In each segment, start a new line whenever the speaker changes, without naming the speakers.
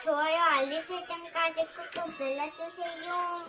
좋아요, 알림 설정까지 꾹꾹 눌러주세요.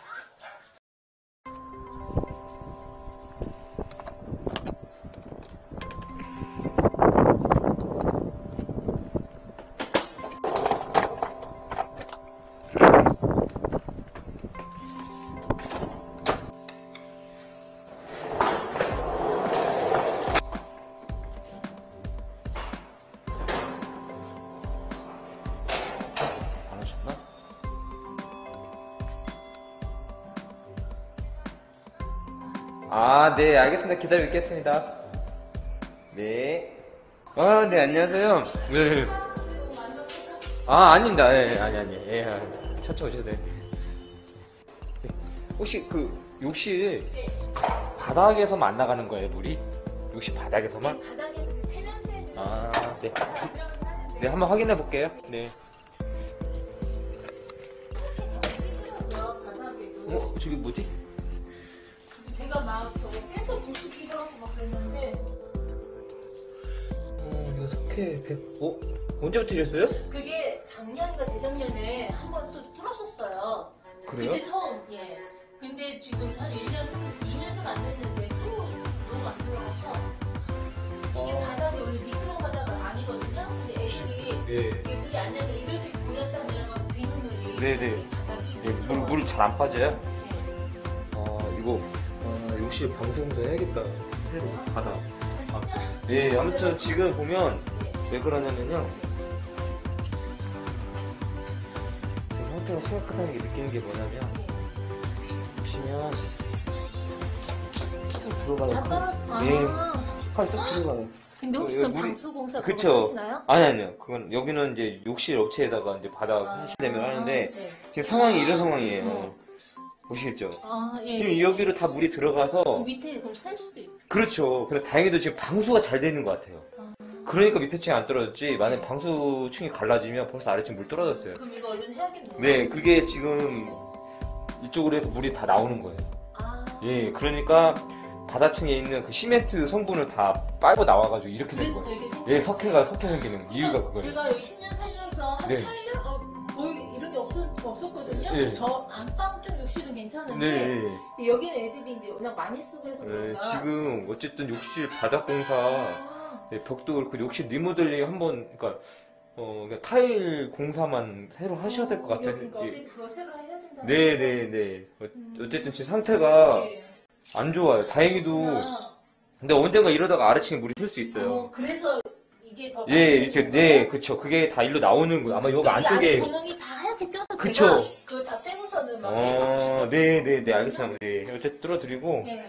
아, 네, 알겠습니다. 기다리고 있겠습니다. 네. 아, 네, 안녕하세요. 네. 아, 아닙니다. 예, 아니. 예, 천천히 오셔도 돼요. 네. 혹시 욕실 바닥에서만 안 나가는 거예요, 물이? 욕실 바닥에서만?
네, 바닥에서 세면대.
아, 네. 네, 한번 확인해 볼게요. 네. 저기 뭐지?
제가 막 저거 펜서 불수 끼려고 막 그랬는데.
이거 석회 100, 언제부터 이랬어요?
그게 작년인가 재작년에 한 번 또 뚫었었어요.
그래요?
그때 처음, 예. 근데 지금 한 1년, 2년도 안 됐는데 또 너무 안 들어가서. 이게 바닥이 원래 미끄러운 바닥은 아니거든요. 근데 애들이
예.
이게 물이 안 내서 이렇게 보였다 내려가고 비눗물이.
네네.
바닥이.
네, 물 잘 안 빠져요?
네.
이거 욕실 방송도 해야겠다. 새로 바다.
아,
네, 아무튼 지금 보면 왜 그러냐면요. 지금 상태가 심각하다는 게 느끼는 게 뭐냐면 보시면 쭉
다
들어가요.
떨어.
네.
아.
팔 쏙 들어가요.
근데 혹시 그럼 방수공사 그거
그쵸.
하시나요?
아니요. 그건 여기는 이제 욕실 업체에다가 이제 바닥 하시려면 하는데
네.
지금 상황이 이런 상황이에요. 보시겠죠?
아, 예.
지금 여기로 다 물이 들어가서
밑에 그럼 살 수도 있고.
그렇죠. 근데 다행히도 지금 방수가 잘 되는 것 같아요. 그러니까 밑에 층이 안 떨어졌지. 만약 방수층이 갈라지면 벌써 아래층 물 떨어졌어요.
그럼 이거 얼른 해야겠네요.
네, 그게 지금 이쪽으로 해서 물이 다 나오는 거예요.
아.
예, 그러니까 바다층에 있는 그 시멘트 성분을 다 빨고 나와가지고 이렇게 된
그래서
거예요.
이렇게 생긴
예, 석회 생기는 이유가 그거예요.
제가 여기 10년 살면서 한
네.
8년? 거의 이런 게 없었거든요.
네.
저 안방 쪽 욕실은 괜찮은데
네,
근데 여기는 애들이 이제 워낙 많이 쓰고 해서
네,
그런가.
지금 어쨌든 욕실 바닥 공사
아.
예, 벽도 그렇고 욕실 리모델링 한번 그러니까 그러니까 타일 공사만 새로 하셔야 될 것 같아요.
그러니까
예.
어쨌든 그거 새로 해야 된다.
네. 어쨌든 지금 상태가 안 좋아요. 다행히도. 근데 언젠가 이러다가 아래층에 물이 튈 수 있어요.
그래서 이게 더
예, 이렇게, 네, 그쵸. 그게 다 일로 나오는 거예요. 아마 여기 안쪽에.
구멍이 다 하얗게 껴서
그쵸.
제가 그거 다 빼고서는 막
네, 알겠습니다. 네, 어쨌든 뚫어드리고.
네.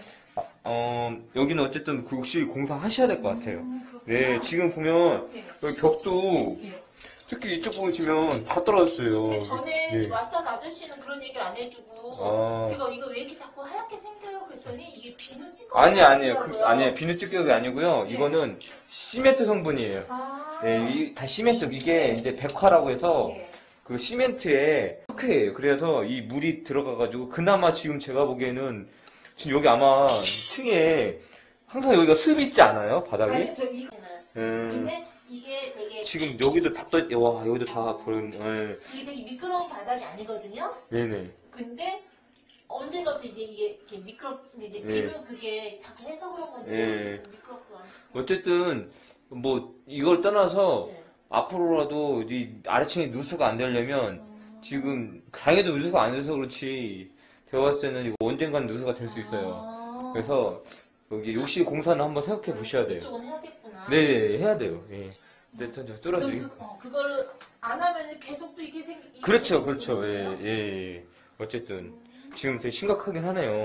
여기는 어쨌든 그 욕실 공사 하셔야 될 것 같아요. 네, 지금 보면, 여기 벽도, 특히 이쪽 보시면 다 떨어졌어요.
근데 전에
네.
왔던 아저씨는 그런 얘기를 안 해주고 제가 이거 왜 이렇게 자꾸 하얗게 생겨요? 그랬더니 이게 비누 찍어
아니에요. 아니에요. 비누 찌개가 아니고요.
네.
이거는 시멘트 성분이에요. 네, 다 시멘트. 이게 이제 백화라고 해서
네.
그 시멘트에 석회예요. 그래서 이 물이 들어가가지고 그나마 지금 제가 보기에는 지금 여기 아마 층에 항상 여기가 습이 있지 않아요? 바닥이?
아니, 저 이거는 근데 이게 되게
지금 여기도 다 와, 여기도 다 보는,
이게 되게 미끄러운 바닥이 아니거든요.
네네.
근데 언젠가부터 이게 이렇게 이제 비누 그게 자꾸 해서 그런 건데 미끄럽고
어쨌든 뭐 이걸 떠나서
네.
앞으로라도 이 아래층에 누수가 안 되려면 지금 다행히도 누수가 안 돼서 그렇지 제가 봤을 때는 이거 언젠간 누수가 될 수 있어요. 그래서 여기 욕실 공사는 한번 생각해 보셔야 돼요.
이쪽은 해야겠구나.
네, 해야 돼요. 예. 네, 저 뚫어드리고.
그걸 안 하면 계속 또 이게
그렇죠. 예. 어쨌든 지금 되게 심각하긴 하네요.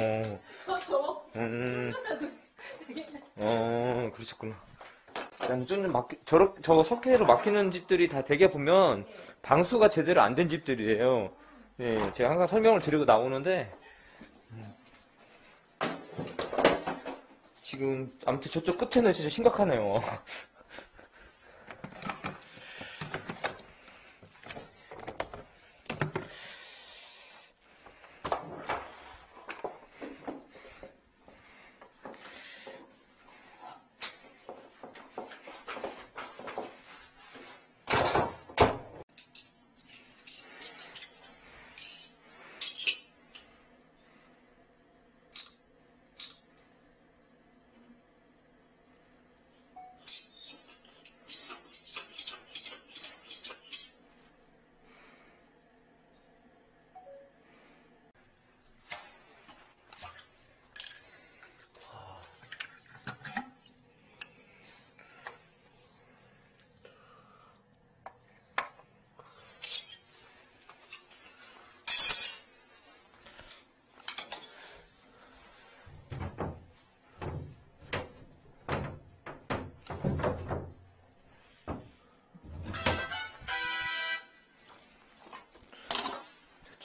그러셨구나. 저 석회로 막히는 집들이 다 대개 보면 방수가 제대로 안 된 집들이에요. 네, 제가 항상 설명을 드리고 나오는데 지금 아무튼 저쪽 끝에는 진짜 심각하네요.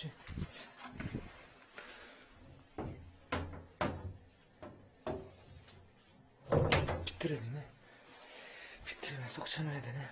쳤지? 비트를 되네. 비트를 쏙 쳐놔야 되네.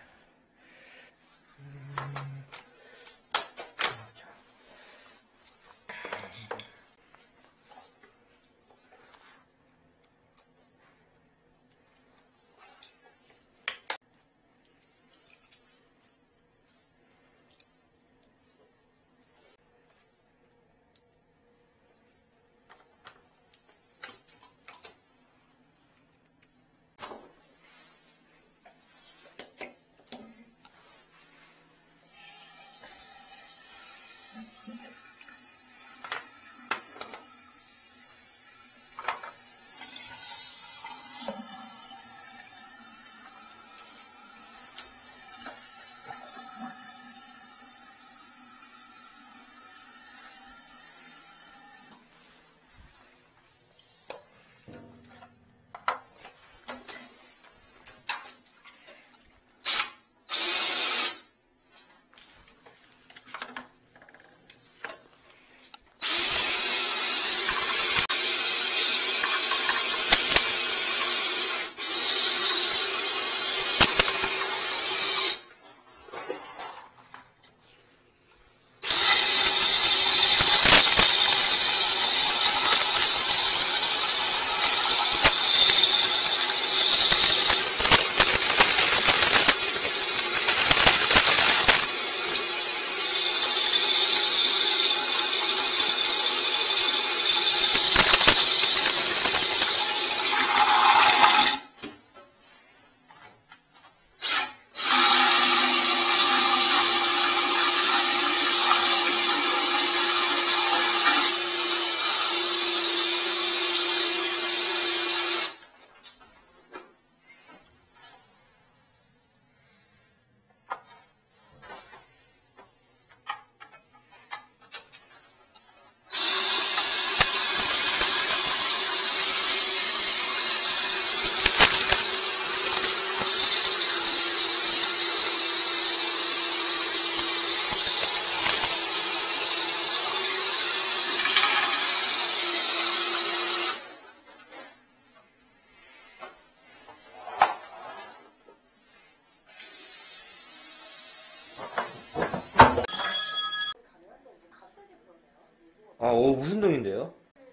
아, 무슨 동인데요?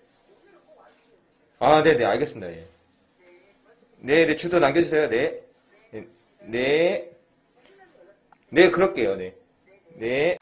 아, 네네, 알겠습니다. 예. 네, 주소 남겨주세요. 네. 네. 네. 네, 그럴게요. 네. 네.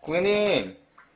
고객님.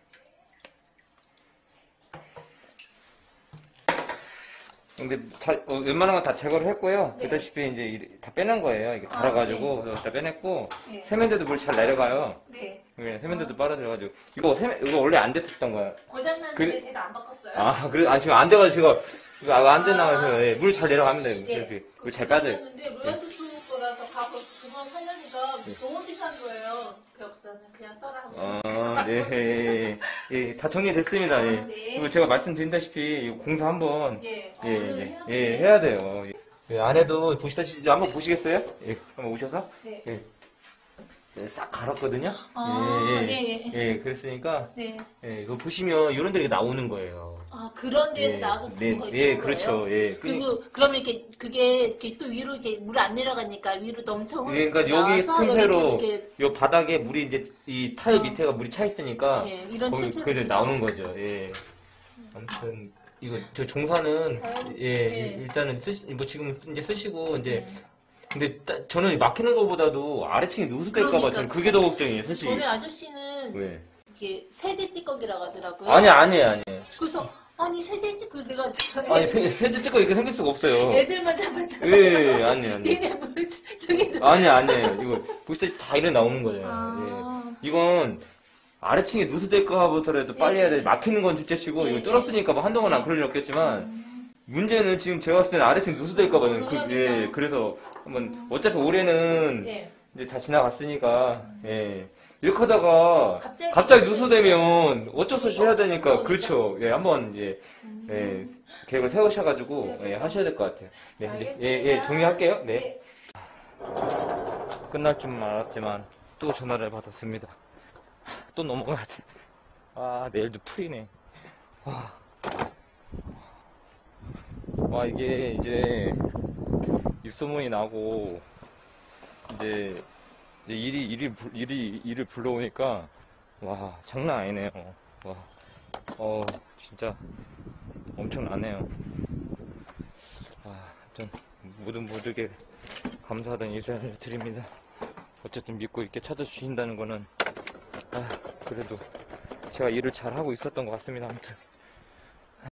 근데 웬만한 건 다 제거를 했고요.
네.
보다시피 이제 다 빼낸 거예요. 이게 달아가지고
네.
그래서 다 빼냈고
네.
세면대도 물 잘 내려가요.
네.
네, 세면대도 빨아들여가지고 이거 원래 안 됐었던 거야.
고장났는데 제가 안 바꿨어요.
아 그래? 아 지금 안 돼가지고 이거 안 되나 해서 물 잘 내려갑니다. 이렇게 물 잘 빠져.
근데 로얄투 거라서 가서 그거 살려니까 너무 비싼 거예요. 그 없어는 그냥 써라 하고.
예, 다 정리됐습니다. 예.
네.
그리고 제가 말씀드린다시피 이거 공사 한번
예.
해야 돼요. 예, 안에도 보시다시피 한번 보시겠어요? 예, 한번 오셔서
네.
예, 싹 갈았거든요.
예.
그랬으니까
네.
예, 이거 보시면 이런 데가 나오는 거예요.
아, 그런 데서
예,
나와서 부은 거
예,
있는
그렇죠.
거예요?
예.
그러면 이렇게 또 위로 이렇게 물이 안 내려가니까 위로 넘쳐
예, 그러니까 여기
나와서
틈새로
여기 이렇게
요 바닥에 물이 이제 이 타일 밑에가 물이 차 있으니까
예, 이런
거기
틈새로
그게
이렇게
나오는 거죠. 예. 아무튼 이거 저 종사는
예.
일단은 뭐 지금 이제 쓰시고 이제 근데 저는 막히는 것보다도 아래층이 누수될까봐
그러니까.
저는 그게 더 걱정이에요, 솔직히.
전에 아저씨는
왜?
이게 세대 찌꺼기라고 하더라고요.
아니에요.
그래서 아니 세대 찌꺼기 내가
아니 세제 찍고 이렇게 생길 수가 없어요.
애들만 잡았잖아요.
예, 아니에요.
니네 뭐 저기
아니에요. 이거 보시다시피 다 이래 나오는 거예요.
아.
예. 이건 아래층이 누수될까 보더라도 빨리 해야 돼. 막히는 건 둘째치고 이거 뚫었으니까 뭐 한동안 안 그럴 일 없겠지만 문제는 지금 제가 봤을 때는 아래층 누수될까 봐요.
그러니까.
그래서 한번 어차피 올해는
예.
이제 다 지나갔으니까 이렇게 하다가
갑자기
갑자기 누수되면 어쩔 수 없이 해야 되니까
그러니까.
그렇죠. 한번 이제 계획을 세우셔가지고 하셔야 될 것 같아요. 네,
알겠습니다.
정리할게요. 네. 끝날 줄 알았지만 또 전화를 받았습니다. 또 넘어가야 돼. 아, 내일도 풀이네. 와, 이게 이제 입소문이 나고 이제 일을 불러오니까 와, 장난 아니네요. 와, 진짜 엄청나네요. 좀 모두에게 감사하다는 인사를 드립니다. 어쨌든 믿고 이렇게 찾아주신다는 거는 그래도 제가 일을 잘 하고 있었던 것 같습니다. 아무튼